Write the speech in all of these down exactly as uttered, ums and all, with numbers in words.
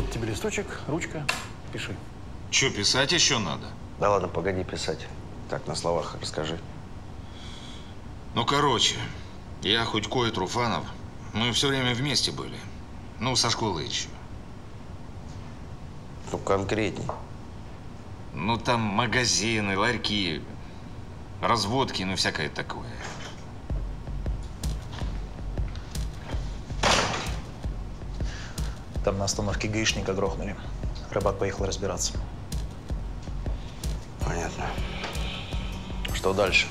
Вот тебе листочек, ручка, пиши. Че, писать еще надо? Да ладно, погоди писать. Так, на словах расскажи. Ну, короче, я, Худько и Труфанов, мы все время вместе были. Ну, со школы еще. Ну, конкретней. Ну, там магазины, ларьки, разводки, ну, всякое такое. Там на остановке гаишника грохнули. Рыбак поехал разбираться. Понятно. Что дальше?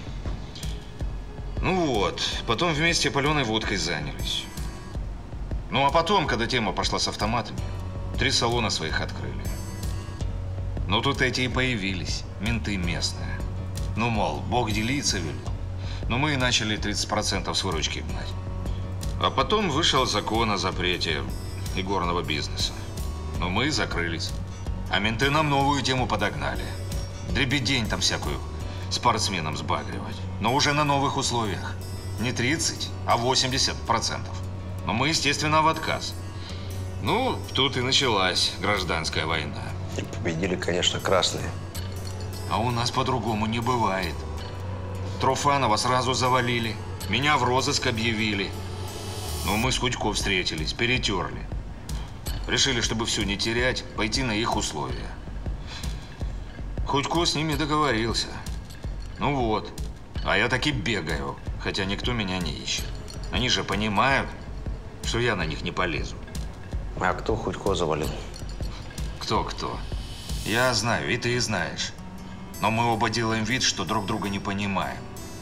Ну вот, потом вместе паленой водкой занялись. Ну, а потом, когда тема пошла с автоматами, три салона своих открыли. Ну, тут эти и появились, менты местные. Ну, мол, Бог делиться велел. Но мы и начали тридцать процентов с выручки гнать. А потом вышел закон о запрете игорного бизнеса. Но мы закрылись. А менты нам новую тему подогнали. Дребедень там всякую спортсменам сбагривать. Но уже на новых условиях. Не тридцать, а восемьдесят процентов. Но мы, естественно, в отказ. Ну, тут и началась гражданская война. И победили, конечно, красные. А у нас по-другому не бывает. Труфанова сразу завалили. Меня в розыск объявили. Но мы с Худько встретились, перетерли. Решили, чтобы все не терять, пойти на их условия. Худько с ними договорился. Ну вот. А я таки бегаю, хотя никто меня не ищет. Они же понимают, что я на них не полезу. А кто Худько завалил? Кто-кто? Я знаю, и ты знаешь. Но мы оба делаем вид, что друг друга не понимаем.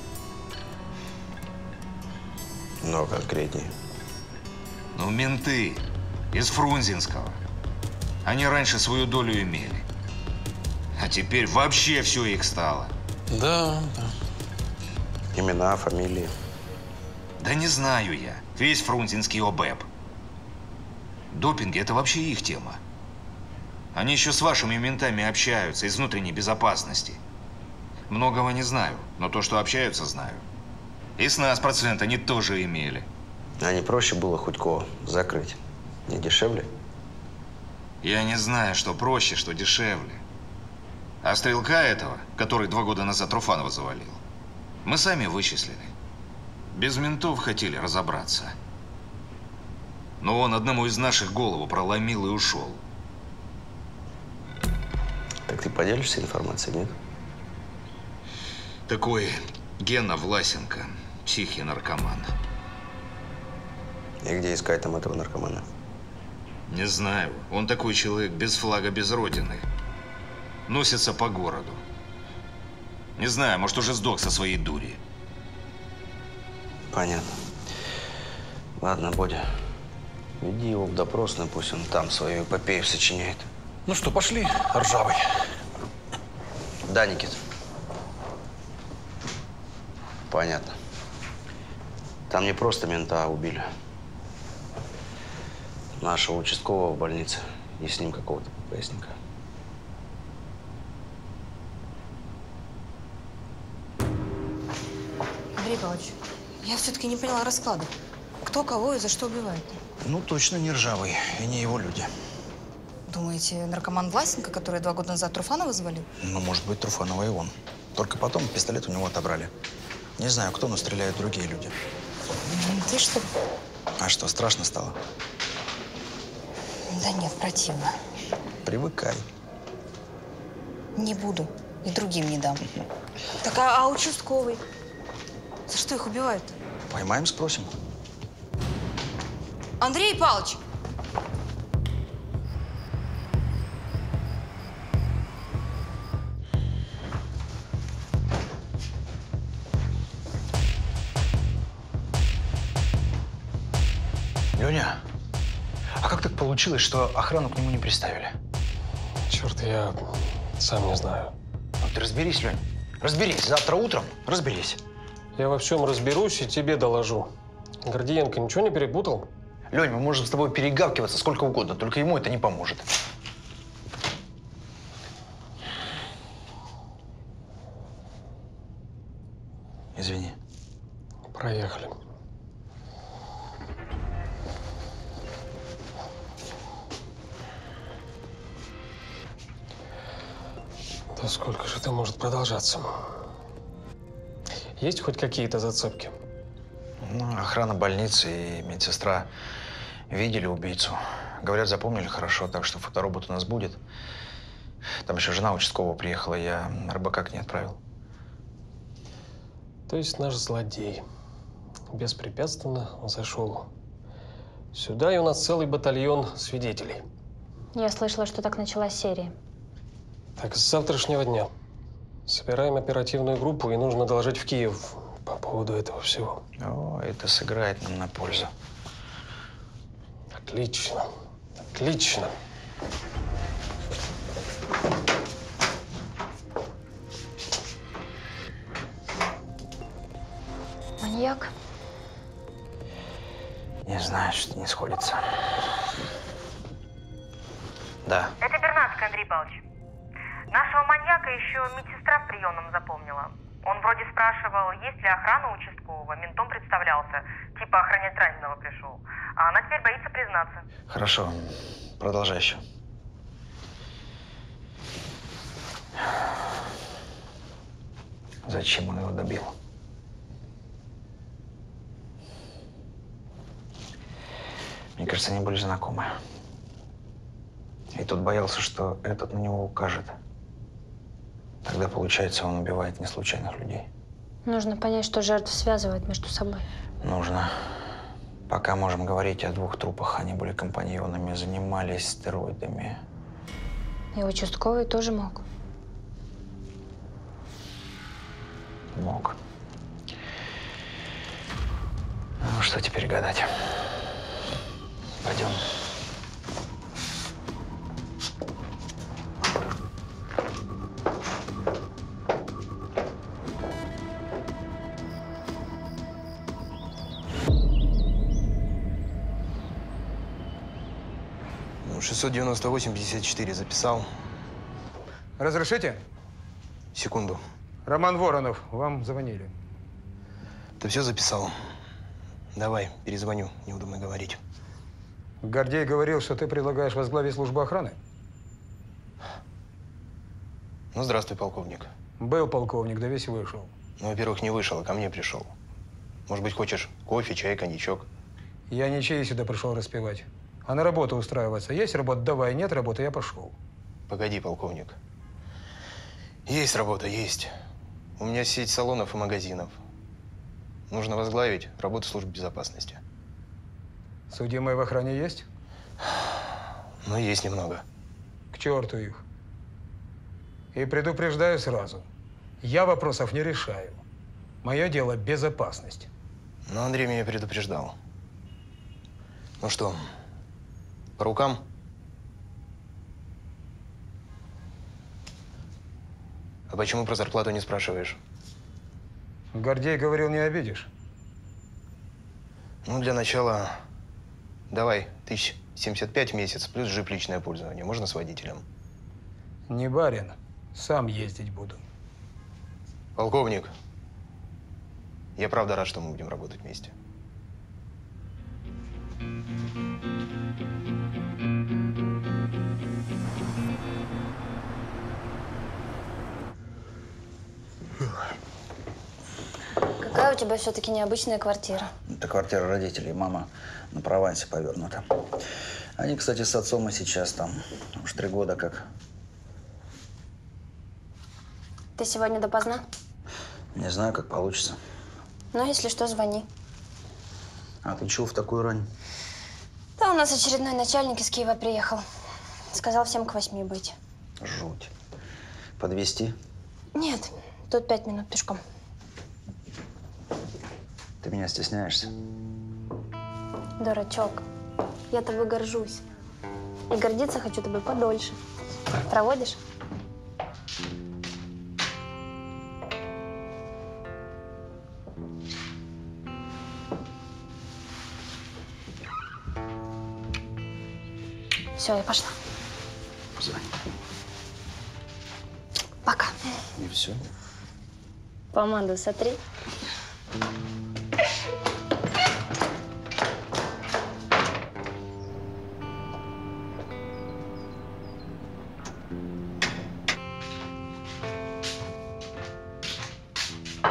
Но конкретнее. Ну, менты из Фрунзенского. Они раньше свою долю имели. А теперь вообще все их стало. Да, да. Имена, фамилии. Да не знаю я. Весь фрунзенский ОБЭП. Допинги – это вообще их тема. Они еще с вашими ментами общаются из внутренней безопасности. Многого не знаю, но то, что общаются, знаю. И с нас процент они тоже имели. А не проще было Худько закрыть? Не дешевле? Я не знаю, что проще, что дешевле. А стрелка этого, который два года назад Труфанова завалил, мы сами вычислили. Без ментов хотели разобраться. Но он одному из наших голову проломил и ушел. Так ты поделишься информацией, нет? Такой Гена Власенко, псих и наркоман. И где искать там этого наркомана? Не знаю. Он такой человек без флага, без родины. Носится по городу. Не знаю, может, уже сдох со своей дури. Понятно. Ладно, Бодя, веди его в допросную, пусть он там свою эпопею сочиняет. Ну что, пошли, ржавый. Да, Никит. Понятно. Там не просто мента убили. Нашего участкового в больнице. И с ним какого-то ППСника. Андрей Павлович, я все-таки не поняла расклада. Кто кого и за что убивает? Ну, точно не ржавый. И не его люди. Думаете, наркоман Власенко, который два года назад Труфанова завалил? Ну, может быть, Труфанова и он. Только потом пистолет у него отобрали. Не знаю, кто, но стреляют другие люди. Ты что? А что, страшно стало? Да нет, противно. Привыкай. Не буду. И другим не дам. Так, а, а участковый? За что их убивают? Поймаем, спросим. Андрей Павлович! Леня, а как так получилось, что охрану к нему не приставили? Черт, я сам не знаю. Ну, ты разберись, Лень. Разберись. Завтра утром разберись. Я во всем разберусь и тебе доложу. Гордиенко ничего не перепутал? Лень, мы можем с тобой перегавкиваться сколько угодно, только ему это не поможет. Извини. Проехали. Да сколько же это может продолжаться? Есть хоть какие-то зацепки? Ну, охрана больницы и медсестра видели убийцу. Говорят, запомнили хорошо, так что фоторобот у нас будет. Там еще жена участкового приехала, я РБК к ней отправил. То есть наш злодей беспрепятственно зашел сюда, и у нас целый батальон свидетелей. Я слышала, что так началась серия. Так, с завтрашнего дня собираем оперативную группу, и нужно доложить в Киев по поводу этого всего. О, это сыграет нам на пользу. Отлично, отлично. Маньяк? Не знаю, что не сходится. Да. Это Бернацкий, Андрей Павлович. Нашего маньяка еще медсестра в приемном запомнила. Он вроде спрашивал, есть ли охрана участкового, ментом представлялся, типа охранять раненого пришел. А она теперь боится признаться. Хорошо, продолжай еще. Зачем он его добил? Мне кажется, они были знакомы. И тот боялся, что этот на него укажет. Тогда, получается, он убивает не случайных людей. Нужно понять, что жертв связывает между собой. Нужно. Пока можем говорить о двух трупах. Они были компаньонами, занимались стероидами. И участковый тоже мог. Мог. Ну, что теперь гадать? Пойдем. шестьсот девяносто восемь пятьдесят четыре записал. Разрешите? Секунду. Роман Воронов, вам звонили. Ты все записал? Давай, перезвоню, неудобно говорить. Гордей говорил, что ты предлагаешь возглавить службу охраны? Ну, здравствуй, полковник. Был полковник, да весь вышел. Ну, во-первых, не вышел, а ко мне пришел. Может быть, хочешь кофе, чай, коньячок? Я не чаи сюда пришел распевать, а на работу устраиваться. Есть работа, давай, нет работы, я пошел. Погоди, полковник. Есть работа, есть. У меня сеть салонов и магазинов. Нужно возглавить работу службы безопасности. Судимые в охране есть? Ну, есть немного. К черту их. И предупреждаю сразу. Я вопросов не решаю. Мое дело – безопасность. Но Андрей меня предупреждал. Ну что, по рукам? А почему про зарплату не спрашиваешь? Гордей говорил, не обидишь. Ну, для начала, давай, тысяч семьдесят пять в месяц, плюс джип личное пользование. Можно с водителем? Не барин. Сам ездить буду. Полковник, я правда рад, что мы будем работать вместе. Какая у тебя все-таки необычная квартира? Это квартира родителей. Мама на Провансе повернута. Они, кстати, с отцом и сейчас там. Уж три года как. Ты сегодня допоздна? Не знаю, как получится. Ну, если что, звони. А ты чего в такую рань? Да, у нас очередной начальник из Киева приехал. Сказал всем к восьми быть. Жуть. Подвезти? Нет, тут пять минут пешком. Ты меня стесняешься? Дурачок, я тобой горжусь. И гордиться хочу тобой подольше. Проводишь? Все, я пошла. Позвони. Пока. И все. Помаду сотри.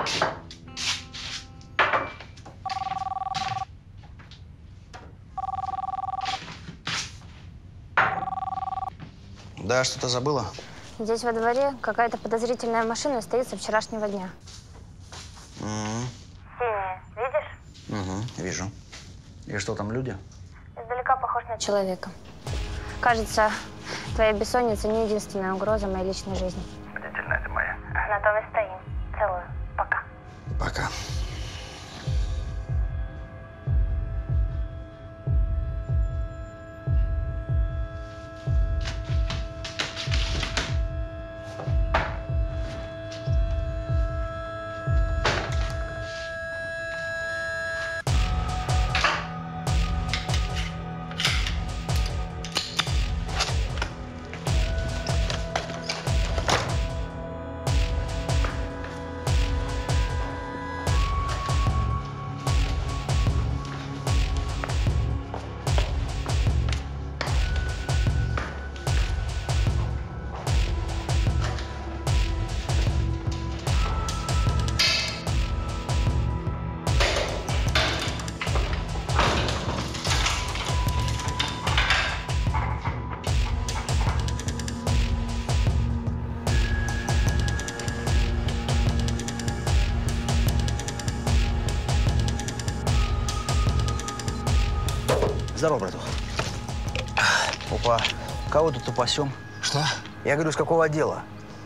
Да, что-то забыла? Здесь во дворе какая-то подозрительная машина стоит со вчерашнего дня. Угу. Синяя, видишь? Угу, вижу. И что там, люди? Издалека похож на человека. Кажется, твоя бессонница не единственная угроза моей личной жизни. Бдительная ты моя. На том и стоим. Целую. Пока. Пока. Здорово, братух. Опа, кого тут упасем? Что? Я говорю, с какого отдела?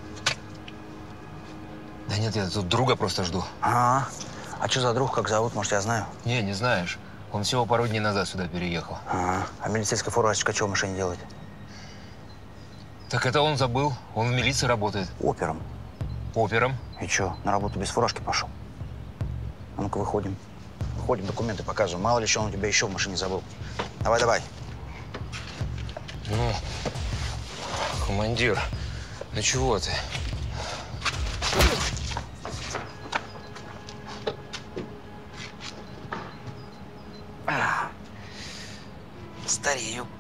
Да нет, я тут друга просто жду. А, а что за друг, как зовут, может, я знаю? Не, не знаешь. Он всего пару дней назад сюда переехал. А, а милицейская фуражечка что в машине делает? Так это он забыл. Он в милиции работает. Опером. Опером? И что, на работу без фуражки пошел? А ну-ка, выходим. Выходим, документы показываем. Мало ли, что он у тебя еще в машине забыл. Давай, давай. Ну, командир, ну чего ты? А, старею.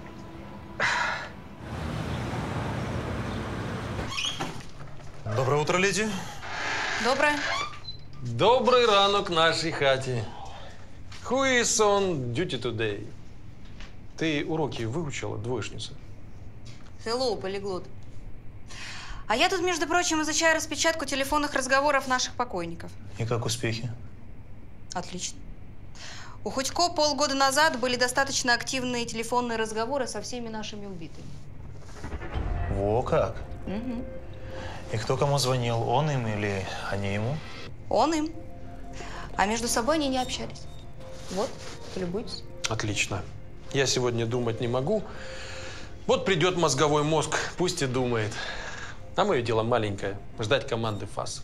Доброе утро, леди. Доброе. Добрий ранок нашій хаті. Who is on duty today? Ты уроки выучила, двоечница? Hello, полиглот. А я тут, между прочим, изучаю распечатку телефонных разговоров наших покойников. И как успехи? Отлично. У Ходько полгода назад были достаточно активные телефонные разговоры со всеми нашими убитыми. Во как? Угу. И кто кому звонил? Он им или они ему? Он им. А между собой они не общались. Вот, полюбуйтесь. Отлично. Я сегодня думать не могу. Вот придет мозговой мозг, пусть и думает. А мое дело маленькое – ждать команды ФАС.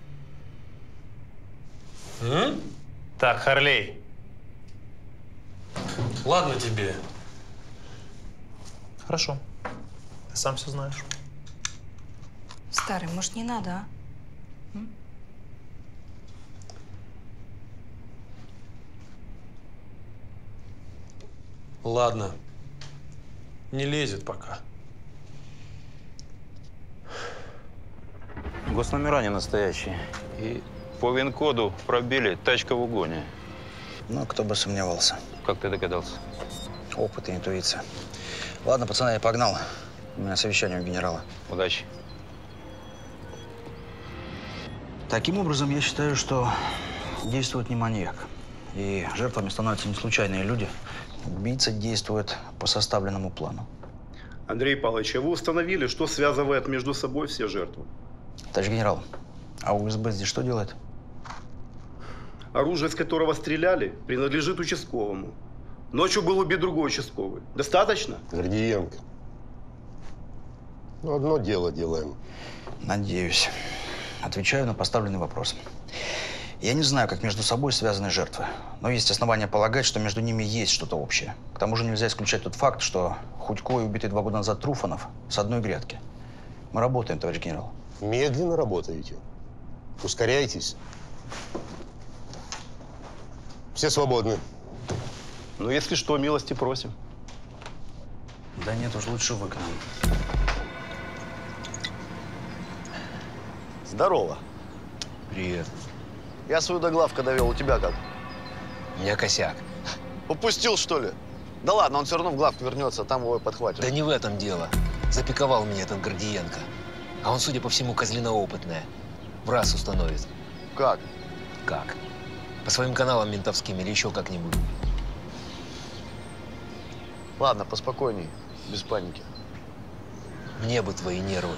М? Так, Харлей. Ладно тебе. Хорошо. Ты сам все знаешь. Старый, может, не надо, а? М? Ладно. Не лезет пока. Госномера не настоящие. И по ВИН-коду пробили, тачка в угоне. Ну, кто бы сомневался. Как ты догадался? Опыт и интуиция. Ладно, пацаны, я погнал. У меня совещание у генерала. Удачи. Таким образом, я считаю, что действует не маньяк. И жертвами становятся не случайные люди. Убийца действует по составленному плану. Андрей Павлович, а вы установили, что связывает между собой все жертвы? Товарищ генерал, а У С Б здесь что делает? Оружие, с которого стреляли, принадлежит участковому. Ночью был убит другой участковый. Достаточно? Гордиенко. Ну, одно дело делаем. Надеюсь. Отвечаю на поставленный вопрос. Я не знаю, как между собой связаны жертвы, но есть основания полагать, что между ними есть что-то общее. К тому же нельзя исключать тот факт, что Ходько и убитый два года назад Труфанов с одной грядки. Мы работаем, товарищ генерал. Медленно работаете. Ускоряйтесь. Все свободны. Ну, если что, милости просим. Да нет, уж лучше вы к нам. Здорово. Привет. Я свою до главка довел, у тебя как? Я косяк. Упустил, что ли? Да ладно, он все равно в главку вернется, там его и подхватит. Да не в этом дело. Запиковал меня этот Гордиенко. А он, судя по всему, козлиноопытная. В раз установит. Как? Как? По своим каналам ментовским или еще как-нибудь. Ладно, поспокойней, без паники. Мне бы твои нервы.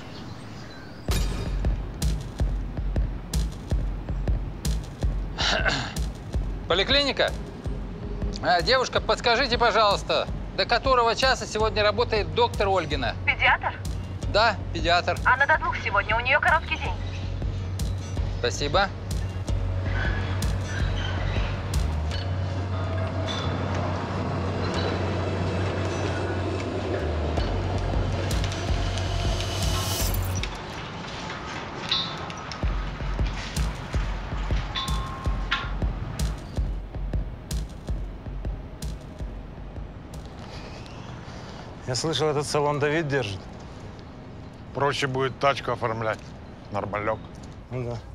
Поликлиника? А, девушка, подскажите, пожалуйста, до которого часа сегодня работает доктор Ольгина? Педиатр? Да, педиатр. Она до двух сегодня, у нее короткий день. Спасибо. Я слышал, этот салон Давид держит. Проще будет тачку оформлять. Нормалек. Ну да.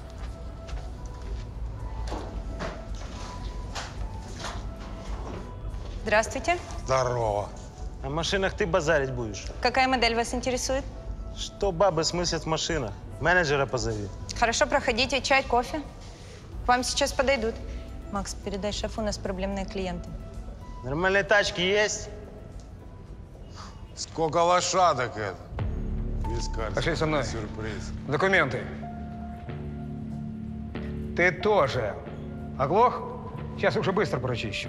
Здравствуйте. Здорово. О машинах ты базарить будешь. Какая модель вас интересует? Что бабы смыслят в машинах? Менеджера позови. Хорошо, проходите. Чай, кофе. К вам сейчас подойдут. Макс, передай шефу, у нас проблемные клиенты. Нормальные тачки есть? Сколько лошадок это? Вискарь. Пошли со мной. Сюрприз. Документы. Ты тоже. Оглох? Сейчас уже быстро прочищу.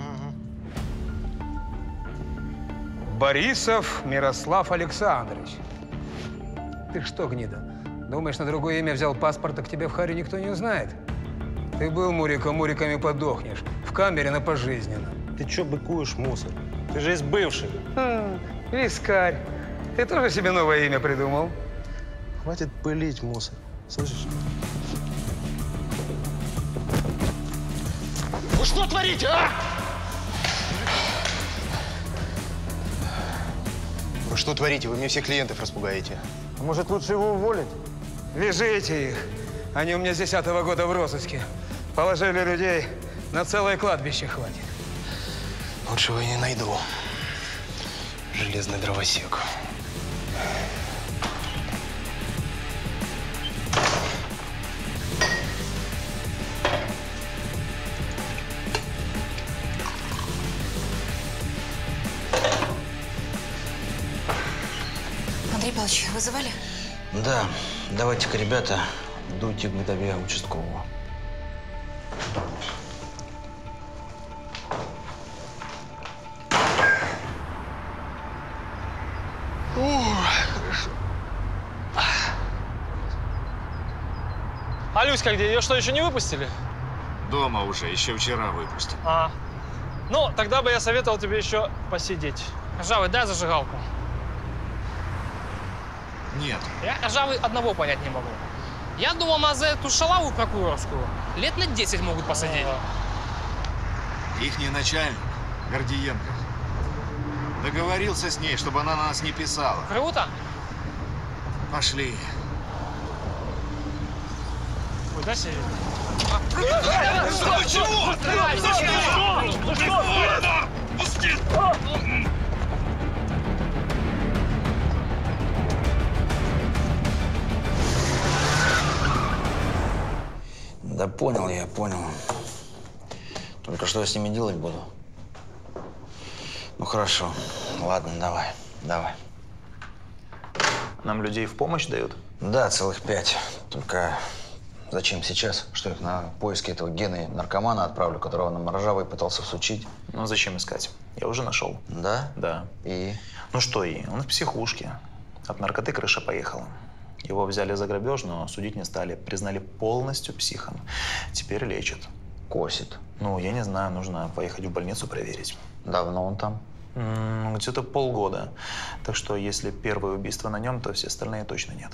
Борисов Мирослав Александрович. Ты что, гнида, думаешь, на другое имя взял паспорт, а к тебе в харе никто не узнает? Ты был Муриком, Муриками подохнешь. В камере на пожизненно. Ты чё быкуешь, мусор? Ты же из бывших. А, вискарь. Ты тоже себе новое имя придумал? Хватит пылить, мусор. Слышишь? Вы что творите, а? Вы что творите? Вы мне всех клиентов распугаете. А может, лучше его уволить? Вяжите их. Они у меня с десятого года в розыске. Положили людей, на целое кладбище хватит. Лучшего я не найду. Железный дровосек. Андрей Павлович, вызывали? Да, давайте-ка, ребята, дуйте к вдове участкового. Хорошо. А Люська где? Ее что, еще не выпустили? Дома уже, еще вчера выпустили. А. Ну, тогда бы я советовал тебе еще посидеть. Ржавый, дай зажигалку. Нет. Я, ржавый, одного понять не могу. Я думал, нас за эту шалаву прокурорскую лет на десять могут посадить. Ихний начальник, Гордиенко, договорился с ней, чтобы она на нас не писала. Круто. Пошли. Куда себе? Что? Чего? Ну что? Пусти! Да понял я, понял. Только что я с ними делать буду? Ну хорошо. Ладно, давай, давай. Нам людей в помощь дают? Да, целых пять. Только зачем сейчас? Что их на поиски этого Гены наркомана отправлю, которого нам ржавый пытался всучить? Ну зачем искать? Я уже нашел. Да? Да. И? Ну что и? Он в психушке. От наркоты крыша поехала. Его взяли за грабеж, но судить не стали. Признали полностью психом. Теперь лечат. Косит. Ну, я не знаю, нужно поехать в больницу проверить. Давно он там? М-м, где-то полгода. Так что, если первое убийство на нем, то все остальные точно нет.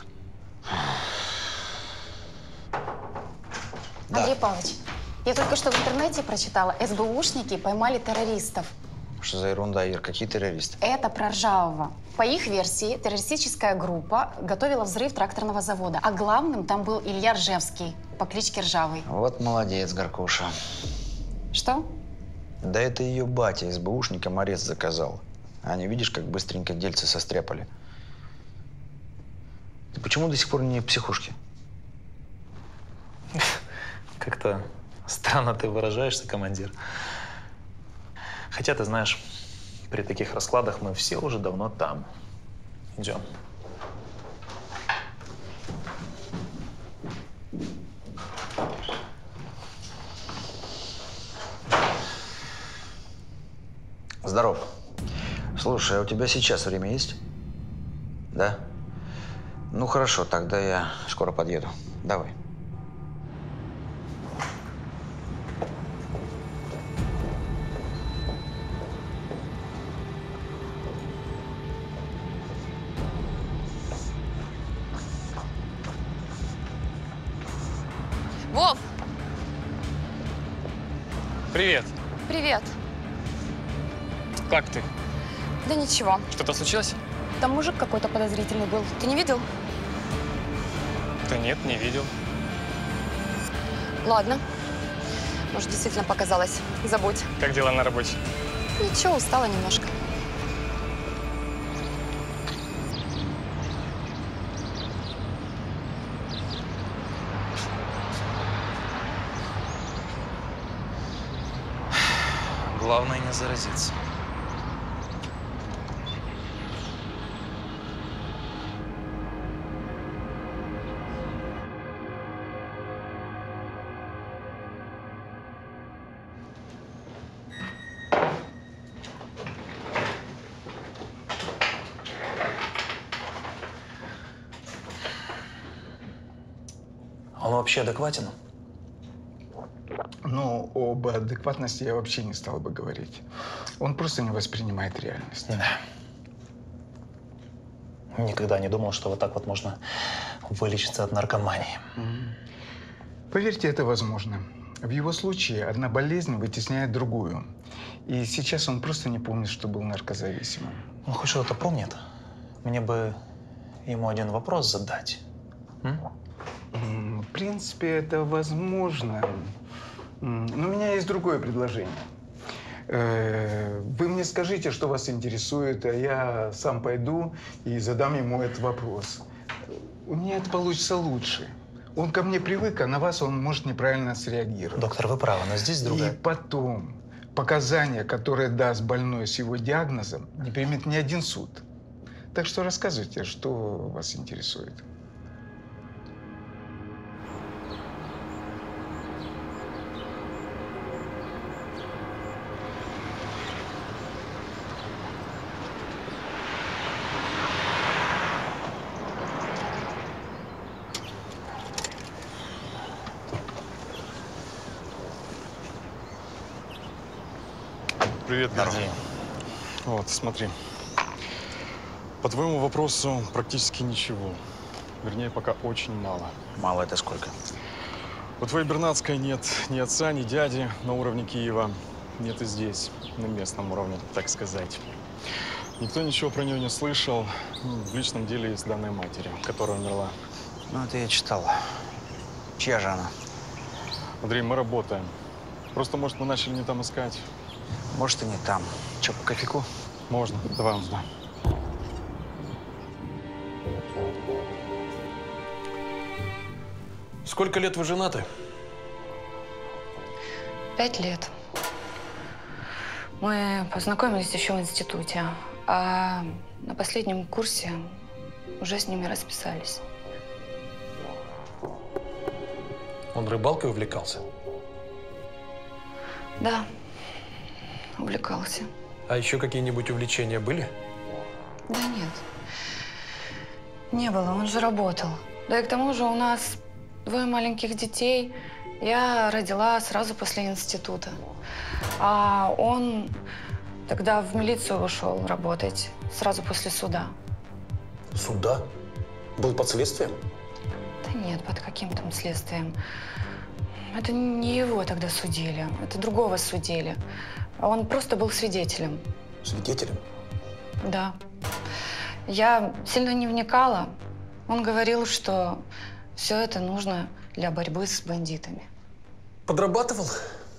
Андрей Павлович, я только что в интернете прочитала, эс бэ ушники поймали террористов. Что за ерунда, Ир? Какие террористы? Это про Ржавого. По их версии, террористическая группа готовила взрыв тракторного завода. А главным там был Илья Ржевский по кличке Ржавый. Вот молодец, Горкуша. Что? Да это ее батя, СБУшникам арест заказал. А они, видишь, как быстренько дельцы состряпали. Ты почему до сих пор не в психушке? Как-то странно ты выражаешься, командир. Хотя, ты знаешь, при таких раскладах мы все уже давно там. Идем. Здоров. Слушай, а у тебя сейчас время есть? Да? Ну хорошо, тогда я скоро подъеду. Давай. Вов! Привет. Привет. Как ты? Да ничего. Что-то случилось? Там мужик какой-то подозрительный был. Ты не видел? Да нет, не видел. Ладно. Может, действительно показалось. Забудь. Как дела на работе? Ничего, устала немножко. Главное не заразиться. Он вообще адекватен? Ну, об адекватности я вообще не стал бы говорить. Он просто не воспринимает реальность. Да. Никогда не думал, что вот так вот можно вылечиться от наркомании. Поверьте, это возможно. В его случае одна болезнь вытесняет другую. И сейчас он просто не помнит, что был наркозависимым. Он хоть что-то помнит? Мне бы ему один вопрос задать. М? В принципе, это возможно. Но у меня есть другое предложение. Вы мне скажите, что вас интересует, а я сам пойду и задам ему этот вопрос. У меня это получится лучше. Он ко мне привык, а на вас он может неправильно среагировать. Доктор, вы правы, но здесь другая. И потом, показания, которые даст больной с его диагнозом, не примет ни один суд. Так что рассказывайте, что вас интересует. Привет, Гордей. Вот, смотри. По твоему вопросу практически ничего. Вернее, пока очень мало. Мало это сколько? У твоей Бернацкой нет ни отца, ни дяди на уровне Киева. Нет и здесь, на местном уровне, так сказать. Никто ничего про нее не слышал. В личном деле есть данные матери, которая умерла. Ну, это я читал. Чья же она? Андрей, мы работаем. Просто, может, мы начали не там искать. Может, и не там. Че, по кофейку? Можно. Давай, он сюда. Сколько лет вы женаты? Пять лет. Мы познакомились еще в институте, а на последнем курсе уже с ними расписались. Он рыбалкой увлекался? Да, увлекался. А еще какие-нибудь увлечения были? Да нет, не было, он же работал. Да и к тому же у нас двое маленьких детей. Я родила сразу после института. А он тогда в милицию ушел работать, сразу после суда. Суда? Был под следствием? Да нет, под каким там следствием. Это не его тогда судили, это другого судили. А он просто был свидетелем. Свидетелем? Да. Я сильно не вникала. Он говорил, что все это нужно для борьбы с бандитами. Подрабатывал?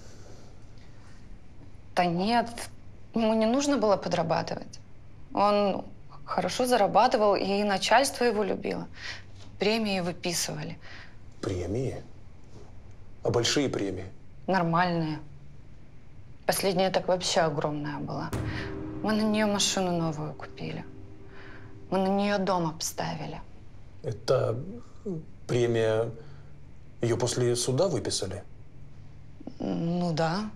Да нет, ему не нужно было подрабатывать. Он хорошо зарабатывал, и начальство его любило. Премии выписывали. Премии? А большие премии? Нормальные. Последняя так вообще огромная была. Мы на нее машину новую купили. Мы на нее дом обставили. Это премия… Ее после суда выписали? Ну да.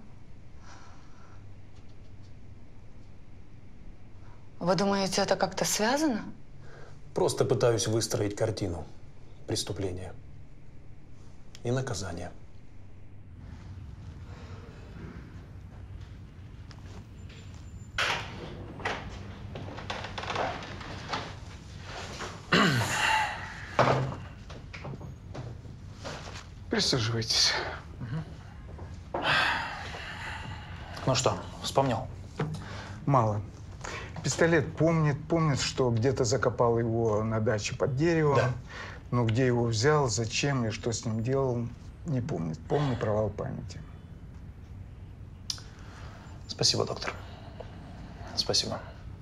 Вы думаете, это как-то связано? Просто пытаюсь выстроить картину преступления и наказания. Присаживайтесь. Ну что, вспомнил? Мало. Пистолет помнит, помнит, что где-то закопал его на даче под деревом. Да. Но где его взял, зачем и что с ним делал, не помнит. Полный провал памяти. Спасибо, доктор. Спасибо.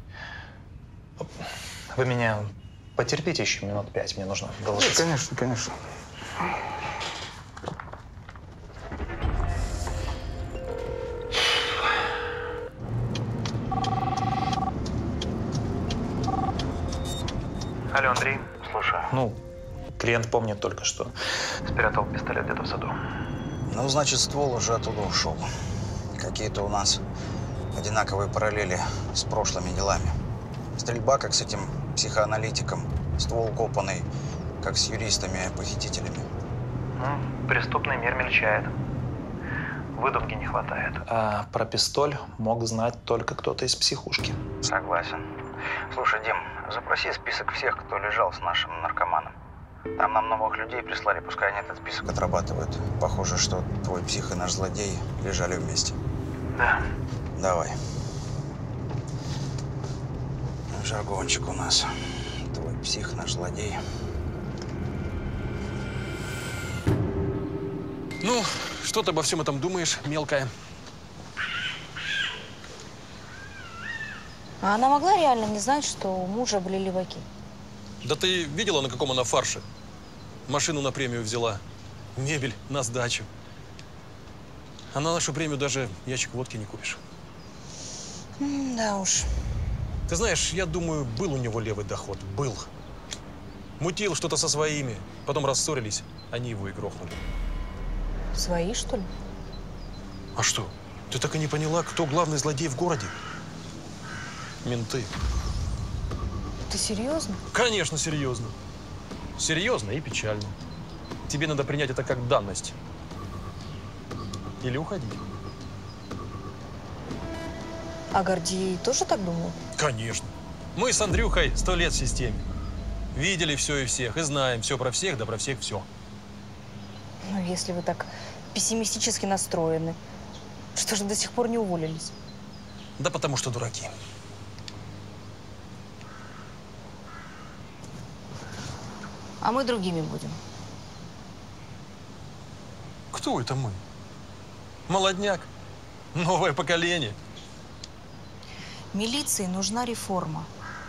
Вы меня потерпите еще минут пять, мне нужно доложить. Да, конечно, конечно. Алло, Андрей. Слушаю. Ну, клиент помнит только, что спрятал пистолет где-то в саду. Ну, значит, ствол уже оттуда ушел. Какие-то у нас одинаковые параллели с прошлыми делами. Стрельба, как с этим психоаналитиком. Ствол копанный, как с юристами-похитителями. Ну, преступный мир мельчает. Выдумки не хватает. А про пистоль мог знать только кто-то из психушки. Согласен. Слушай, Дим, запроси список всех, кто лежал с нашим наркоманом. Там нам новых людей прислали, пускай они этот список отрабатывают. Похоже, что твой псих и наш злодей лежали вместе. Да. Давай. Жаргончик у нас. Твой псих, наш злодей. Ну, что ты обо всем этом думаешь, мелкая? А она могла реально не знать, что у мужа были леваки? Да ты видела, на каком она фарше? Машину на премию взяла, мебель на сдачу. А на нашу премию даже ящик водки не купишь. М, да уж. Ты знаешь, я думаю, был у него левый доход. Был. Мутил что-то со своими, потом рассорились, они его и грохнули. Свои, что ли? А что, ты так и не поняла, кто главный злодей в городе? Менты. Ты серьезно? Конечно, серьезно. Серьезно и печально. Тебе надо принять это как данность. Или уходить. А Гордей тоже так думал? Конечно. Мы с Андрюхой сто лет в системе. Видели все и всех, и знаем все про всех, да про всех все. Ну, если вы так пессимистически настроены, что же до сих пор не уволились? Да потому что дураки. А мы другими будем. Кто это мы? Молодняк. Новое поколение. Милиции нужна реформа.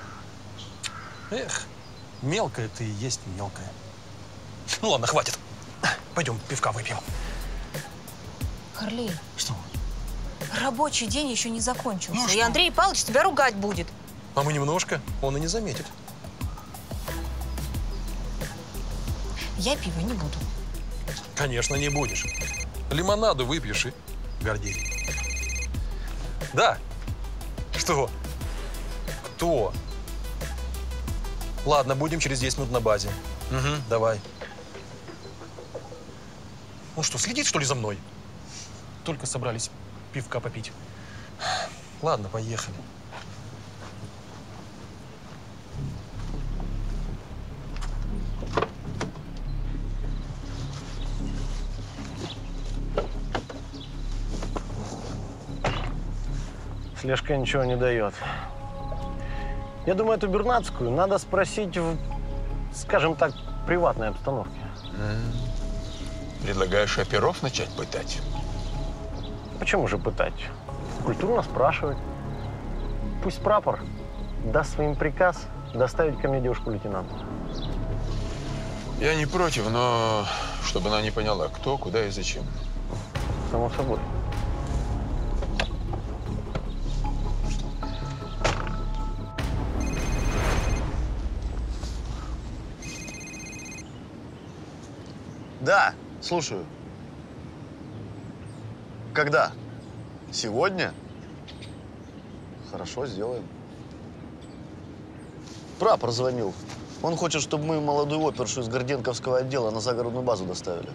Эх, мелкая ты и есть мелкая. Ну ладно, хватит. Пойдем пивка выпьем. Харлей. Что? Рабочий день еще не закончился. Ну, и что? Андрей Павлович тебя ругать будет. А мы немножко, он и не заметит. Я пива не буду. Конечно, не будешь. Лимонаду выпьешь и Гордей. Да. Что? Кто? Ладно, будем через десять минут на базе. Угу, давай. Он что, следит, что ли, за мной? Только собрались пивка попить. Ладно, поехали. Слежка ничего не дает. Я думаю, эту Бернацкую надо спросить в, скажем так, приватной обстановке. Предлагаешь оперов начать пытать? Почему же пытать? Культурно спрашивать. Пусть прапор даст своим приказ доставить ко мне девушку-лейтенанта. Я не против, но чтобы она не поняла, кто, куда и зачем. Само собой. Да, слушаю. Когда? Сегодня? Хорошо, сделаем. Прапор звонил. Он хочет, чтобы мы молодую опершу из Горденковского отдела на загородную базу доставили.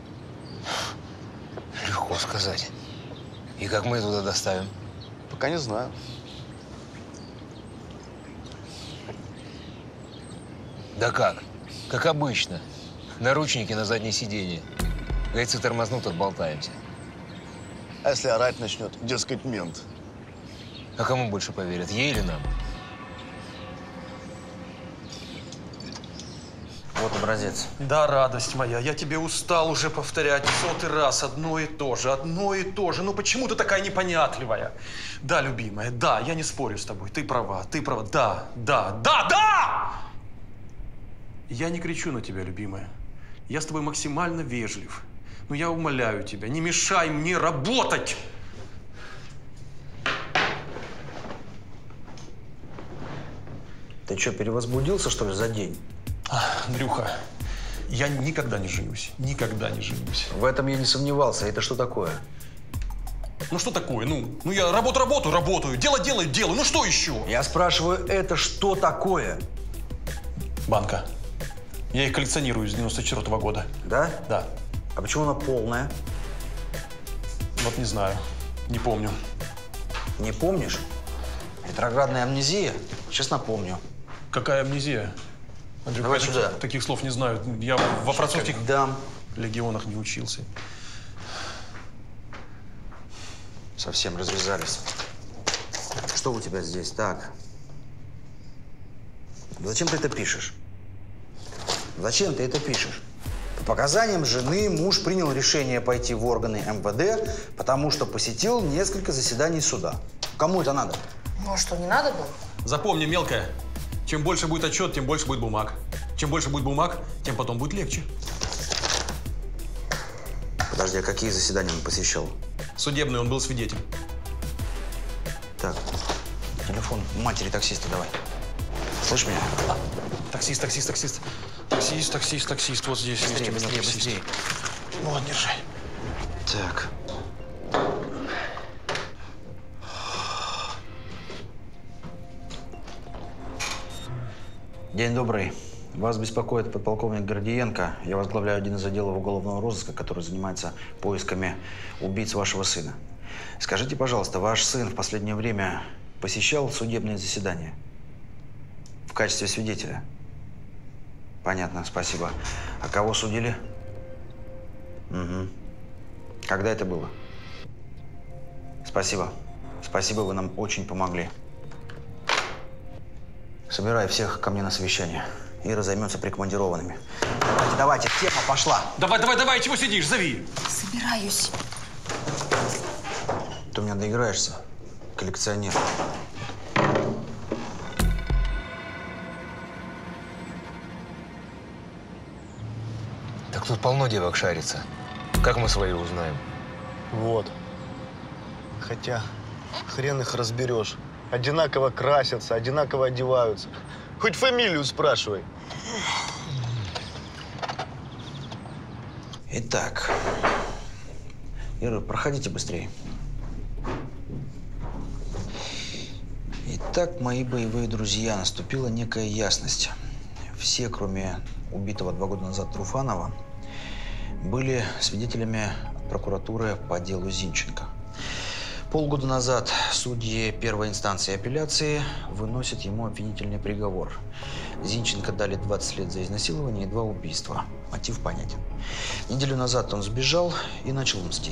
Легко сказать. И как мы туда доставим? Пока не знаю. Да как? Как обычно. Наручники на заднее сиденье. Гайцы тормознут, отболтаемся. А если орать начнет, дескать, мент? А кому больше поверят, ей или нам? Вот образец. Да, радость моя, я тебе устал уже повторять в сотый раз одно и то же, одно и то же. Ну почему ты такая непонятливая? Да, любимая, да, я не спорю с тобой, ты права, ты права, да, да, да, да! Я не кричу на тебя, любимая. Я с тобой максимально вежлив. Но я умоляю тебя, не мешай мне работать! Ты что, перевозбудился, что ли, за день? Андрюха, я никогда не женюсь. Никогда не женюсь. В этом я не сомневался. Это что такое? Ну что такое? Ну, ну я работу работаю, работаю. Дело делаю, делаю. Ну что еще? Я спрашиваю, это что такое? Банка. Я их коллекционирую с девяносто четвёртого года. Да? Да. А почему она полная? Вот не знаю. Не помню. Не помнишь? Ретроградная амнезия? Сейчас напомню. Какая амнезия? Андрюха, Давай я сюда. Таких, таких слов не знаю. Я во французских дам. легионах не учился. Совсем развязались. Что у тебя здесь? Так. Зачем ты это пишешь? Зачем ты это пишешь? По показаниям жены муж принял решение пойти в органы эм вэ дэ, потому что посетил несколько заседаний суда. Кому это надо? Ну а что, не надо было? Запомни, мелкая, чем больше будет отчет, тем больше будет бумаг. Чем больше будет бумаг, тем потом будет легче. Подожди, а какие заседания он посещал? Судебный, он был свидетель. Так, телефон матери таксиста давай. Слышь меня? Таксист, таксист, таксист. Таксист, таксист, таксист. Вот здесь быстрее, есть у меня быстрее, таксист. быстрее. Вот, держи. Так. День добрый. Вас беспокоит подполковник Гордиенко. Я возглавляю один из отделов уголовного розыска, который занимается поисками убийц вашего сына. Скажите, пожалуйста, ваш сын в последнее время посещал судебные заседания? В качестве свидетеля? Понятно, спасибо. А кого судили? Угу. Когда это было? Спасибо. Спасибо, вы нам очень помогли. Собирай всех ко мне на совещание. Ира займется прикомандированными. Давайте, давайте, тема пошла. Давай, давай, давай, чего сидишь? Зови. Собираюсь. Ты у меня доиграешься, коллекционер. Так тут полно девок шарится. Как мы свои узнаем? Вот. Хотя хрен их разберешь. Одинаково красятся, одинаково одеваются. Хоть фамилию спрашивай. Итак, Ира, проходите быстрее. Итак, мои боевые друзья, наступила некая ясность. Все, кроме убитого два года назад Труфанова, были свидетелями прокуратуры по делу Зинченко. Полгода назад судьи первой инстанции апелляции выносят ему обвинительный приговор. Зинченко дали двадцать лет за изнасилование и два убийства. Мотив понятен. Неделю назад он сбежал и начал мстить.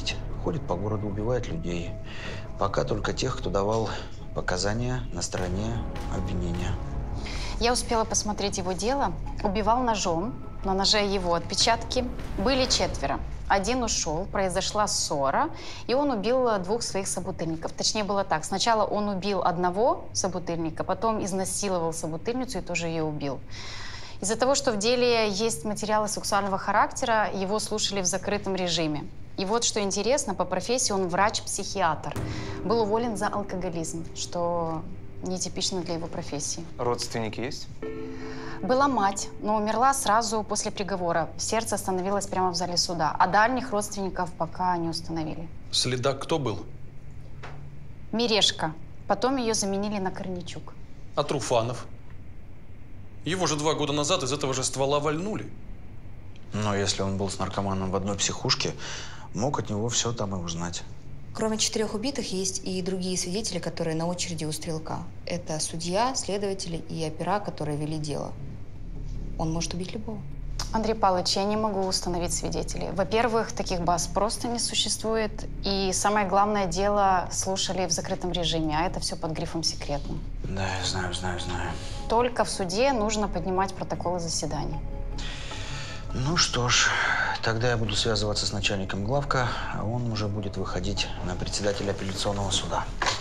ходит по городу, убивает людей. Пока только тех, кто давал показания на стороне обвинения. Я успела посмотреть его дело. Убивал ножом. На ноже его отпечатки. Были четверо. Один ушел, произошла ссора, и он убил двух своих собутыльников. Точнее, было так. Сначала он убил одного собутыльника, потом изнасиловал собутыльницу и тоже ее убил. Из-за того, что в деле есть материалы сексуального характера, его слушали в закрытом режиме. И вот что интересно, по профессии он врач-психиатр. Был уволен за алкоголизм, что нетипично для его профессии. Родственники есть? Была мать, но умерла сразу после приговора. Сердце остановилось прямо в зале суда. А дальних родственников пока не установили. Следак кто был? Мирешка. Потом ее заменили на Корничук. А Труфанов? Его же два года назад из этого же ствола вальнули. Но если он был с наркоманом в одной психушке, мог от него все там и узнать. Кроме четырех убитых, есть и другие свидетели, которые на очереди у стрелка. Это судья, следователи и опера, которые вели дело. Он может убить любого. Андрей Павлович, я не могу установить свидетелей. Во-первых, таких баз просто не существует. И самое главное, дело слушали в закрытом режиме, а это все под грифом «секретно». Да, я знаю, знаю, знаю. Только в суде нужно поднимать протоколы заседаний. Ну что ж, тогда я буду связываться с начальником главка, а он уже будет выходить на председателя апелляционного суда.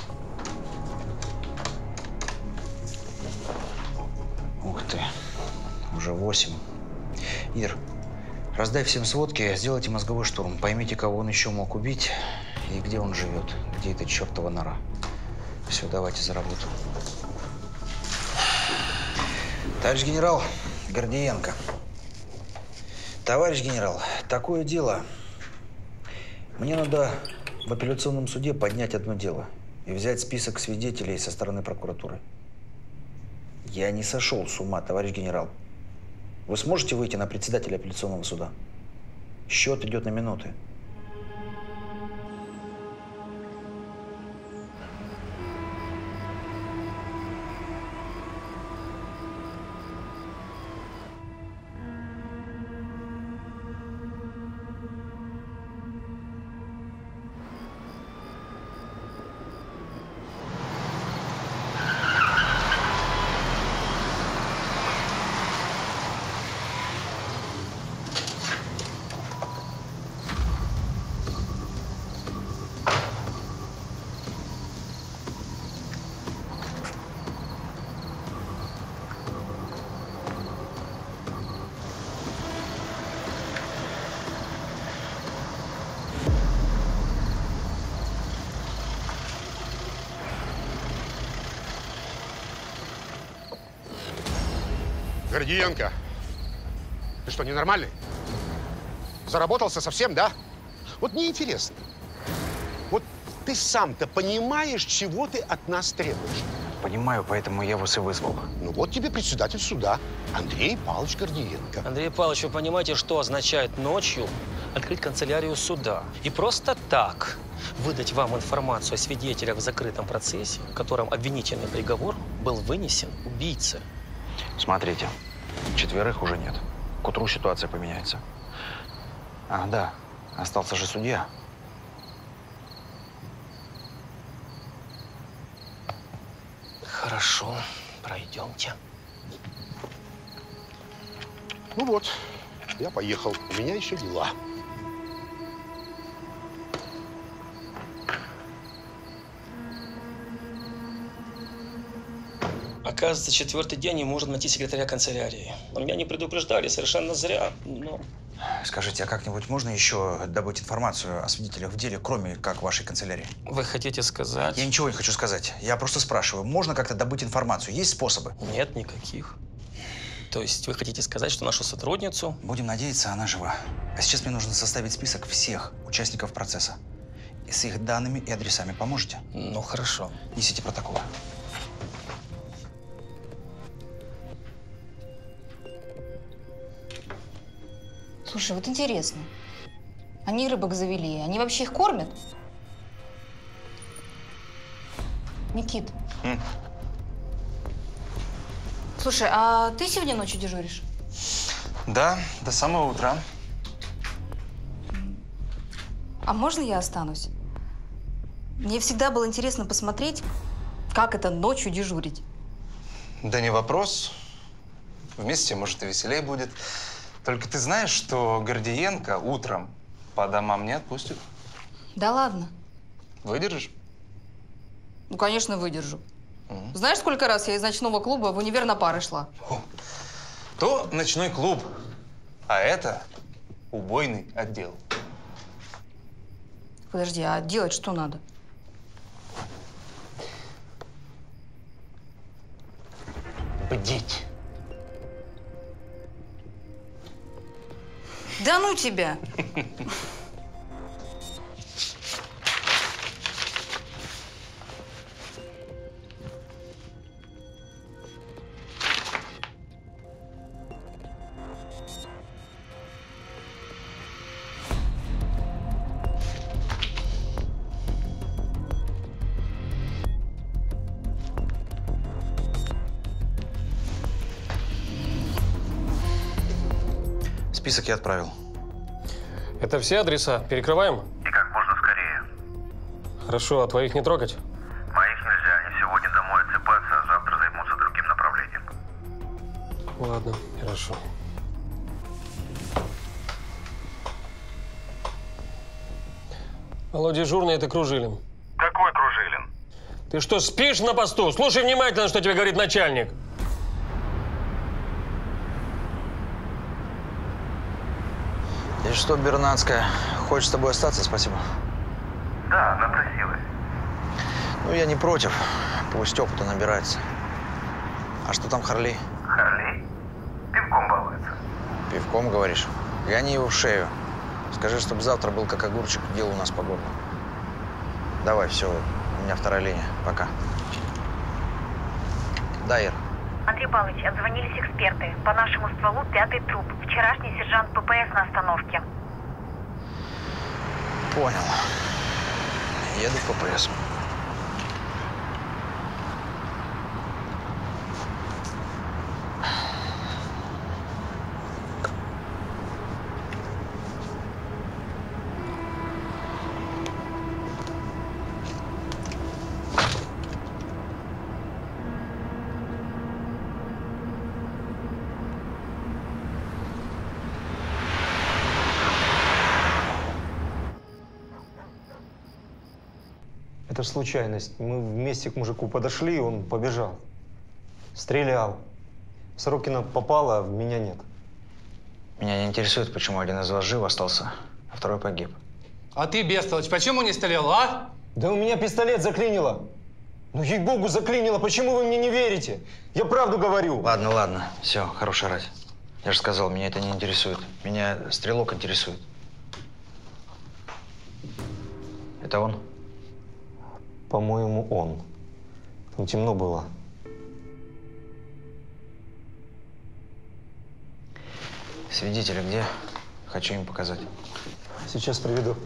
Ух ты, уже восемь. Ир, раздай всем сводки, сделайте мозговой штурм. Поймите, кого он еще мог убить и где он живет, где эта чертова нора. Все, давайте за работу. Товарищ генерал Гордиенко. Товарищ генерал, такое дело. Мне надо в апелляционном суде поднять одно дело и взять список свидетелей со стороны прокуратуры. Я не сошел с ума, товарищ генерал. Вы сможете выйти на председателя апелляционного суда? Счет идет на минуты. Гордиенко, ты что, ненормальный? Заработался совсем, да? Вот мне интересно. Вот ты сам-то понимаешь, чего ты от нас требуешь? Понимаю, поэтому я вас и вызвал. Ну вот тебе председатель суда, Андрей Павлович Гордиенко. Андрей Павлович, вы понимаете, что означает ночью открыть канцелярию суда? И просто так выдать вам информацию о свидетелях в закрытом процессе, в котором обвинительный приговор был вынесен убийце. Смотрите, четверых уже нет. К утру ситуация поменяется. А, да, остался же судья. Хорошо, пройдемте. Ну вот, я поехал. У меня еще дела. Оказывается, четвертый день не может найти секретаря канцелярии. Но меня не предупреждали, совершенно зря. Но... Скажите, а как-нибудь можно еще добыть информацию о свидетелях в деле, кроме как вашей канцелярии? Вы хотите сказать? Я ничего не хочу сказать. Я просто спрашиваю, можно как-то добыть информацию? Есть способы? Нет никаких. То есть вы хотите сказать, что нашу сотрудницу… Будем надеяться, она жива. А сейчас мне нужно составить список всех участников процесса. И с их данными и адресами поможете? Ну, хорошо. Несите протоколы. Слушай, вот интересно. Они рыбок завели. Они вообще их кормят? Никит. М? Слушай, а ты сегодня ночью дежуришь? Да, до самого утра. А можно я останусь? Мне всегда было интересно посмотреть, как это ночью дежурить. Да не вопрос. Вместе, может, и веселее будет. Только ты знаешь, что Гордиенко утром по домам не отпустит? Да ладно. Выдержишь? Ну, конечно, выдержу. Угу. Знаешь, сколько раз я из ночного клуба в универ на пары шла? О, то ночной клуб, а это убойный отдел. Подожди, а делать что надо? Бдить. Да ну тебя! Список я отправил. Это все адреса? Перекрываем? И как можно скорее. Хорошо, а твоих не трогать? Моих нельзя. Они сегодня домой отсыпаться, а завтра займутся другим направлением. Ладно, хорошо. Алло, дежурный, это Кружилин. Какой Кружилин? Ты что, спишь на посту? Слушай внимательно, что тебе говорит начальник. И что, Бернацкая, хочешь с тобой остаться? Спасибо. Да, она просилась. Ну, я не против. Пусть опыта набирается. А что там Харли? Харли? Пивком балуется. Пивком, говоришь? Гони его в шею. Скажи, чтобы завтра был как огурчик, дел у нас по горло. Давай, все, у меня вторая линия. Пока. Да, Ир. Андрей Павлович, отзвонились эксперты. По нашему стволу пятый труп. Вчерашний сержант ППС на остановке. Понял. Еду в ППС. Это ж случайность. Мы вместе к мужику подошли, и он побежал. Стрелял. В Сорокина попало, а в меня нет. Меня не интересует, почему один из вас жив остался, а второй погиб. А ты, бестолочь, почему не стрелял, а? Да у меня пистолет заклинило. Ну, ей-богу, заклинило. Почему вы мне не верите? Я правду говорю. Ладно, ладно. Все, хорошая рать. Я же сказал, меня это не интересует. Меня стрелок интересует. Это он? По-моему, он. Там темно было. Свидетели где? Хочу им показать. Сейчас приведу.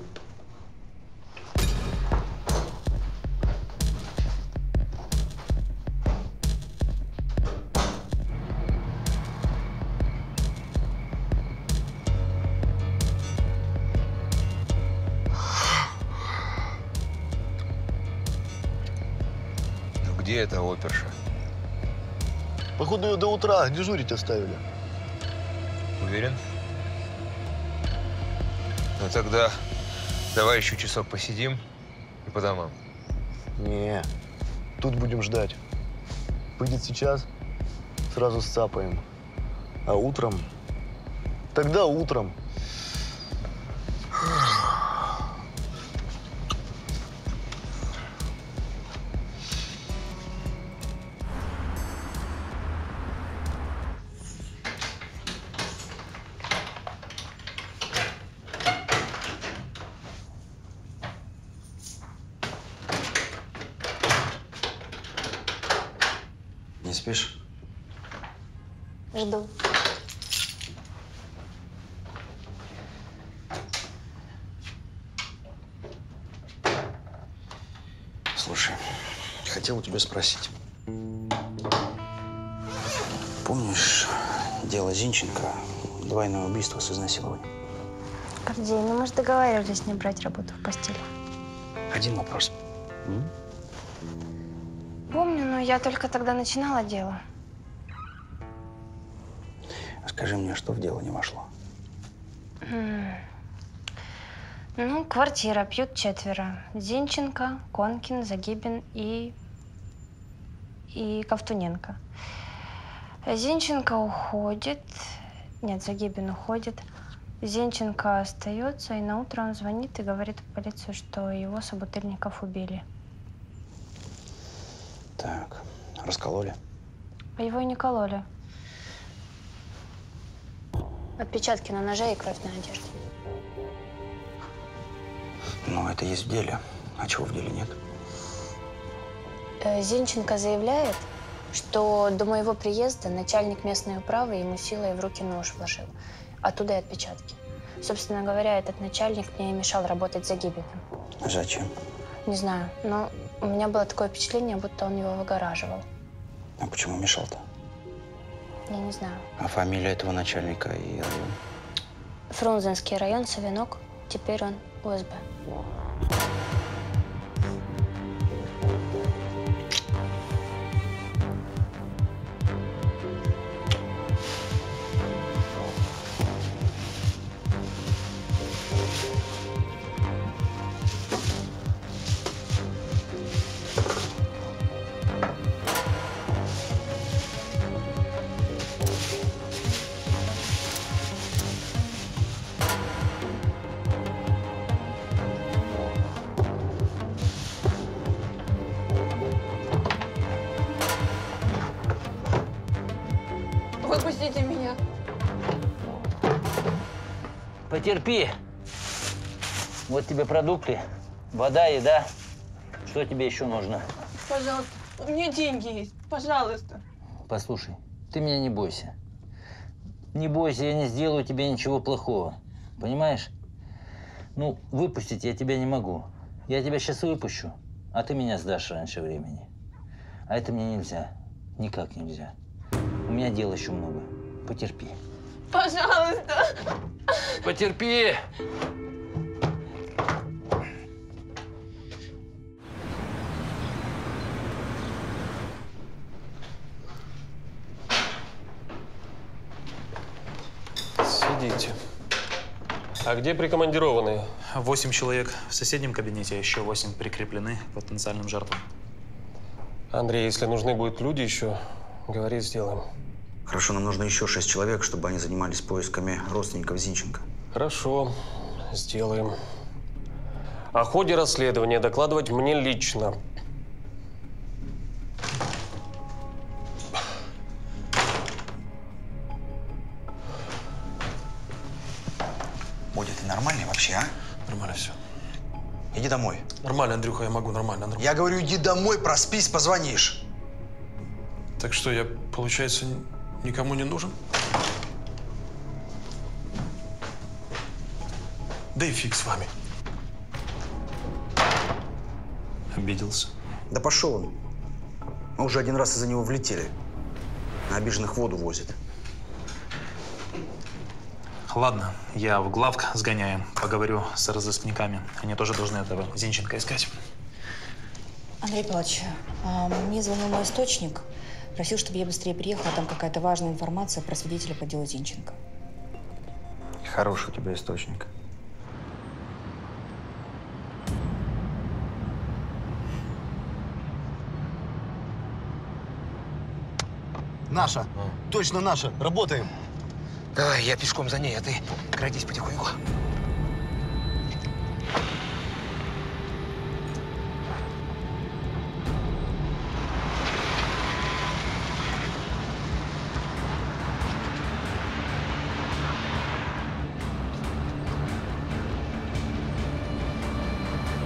Где эта оперша? Походу, ее до утра дежурить оставили. Уверен? Ну тогда давай еще часок посидим и по домам. Не, тут будем ждать. Выйдет сейчас, сразу сцапаем. А утром? Тогда утром. Не спишь? Жду. Слушай, хотел у тебя спросить. Помнишь дело Зинченко, двойное убийство с изнасилованием? Гордей, ну мы же договаривались не брать работу в постели. Один вопрос. М? Помню, но я только тогда начинала дело. Скажи мне, что в дело не вошло? М. Ну, квартира, пьют четверо. Зинченко, Конкин, Загибин и... и Ковтуненко. Зинченко уходит. Нет, Загибин уходит. Зинченко остается, и на утро он звонит и говорит в полицию, что его собутыльников убили. Так, раскололи? А его и не кололи. Отпечатки на ноже и кровь на одежде. Ну, это есть в деле. А чего в деле нет? Э, Зинченко заявляет, что до моего приезда начальник местной управы ему силой в руки нож вложил. Оттуда и отпечатки. Собственно говоря, этот начальник мне и мешал работать за Загибиным. Зачем? Не знаю, но у меня было такое впечатление, будто он его выгораживал. А почему мешал-то? Я не знаю. А фамилия этого начальника и район? Фрунзенский район, Савинок. Теперь он У Эс Бэ. Выпустите меня. Потерпи. Вот тебе продукты, вода, еда. Что тебе еще нужно? Пожалуйста, у меня деньги есть. Пожалуйста. Послушай, ты меня не бойся. Не бойся, я не сделаю тебе ничего плохого. Понимаешь? Ну, выпустить я тебя не могу. Я тебя сейчас выпущу, а ты меня сдашь раньше времени. А это мне нельзя. Никак нельзя. У меня дел еще много. Потерпи. Пожалуйста. Потерпи. Сидите. А где прикомандированные? Восемь человек в соседнем кабинете, а еще восемь прикреплены к потенциальным жертвам. Андрей, если нужны будут люди еще, говори, сделаем. Хорошо, нам нужно еще шесть человек, чтобы они занимались поисками родственников Зинченко. Хорошо, сделаем. О ходе расследования докладывать мне лично. Бодя, ты нормальный вообще, а? Нормально все. Иди домой. Нормально, Андрюха, я могу, нормально, нормально. Я говорю, иди домой, проспись, позвонишь. Так что, я, получается, никому не нужен? Да и фиг с вами. Обиделся. Да пошел он. Мы уже один раз из-за него влетели. На обиженных воду возит. Ладно, я в главк сгоняю, поговорю с разыскниками. Они тоже должны этого Зинченко искать. Андрей Павлович, а, мне звонил мой источник. Просил, чтобы я быстрее приехала. Там какая-то важная информация про свидетеля по делу Зинченко. Хороший у тебя источник. Наша. Точно наша. Работаем. Давай, я пешком за ней, а ты крадись потихоньку.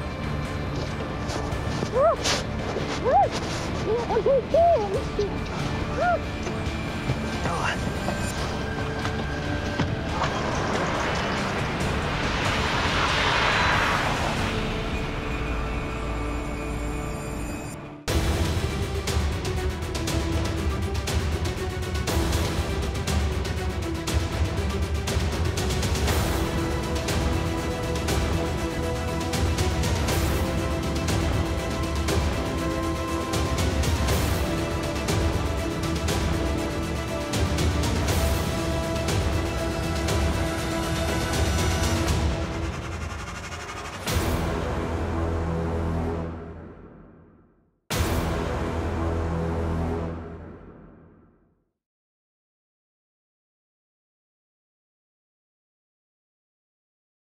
Ой, ой, ой, ой, ой.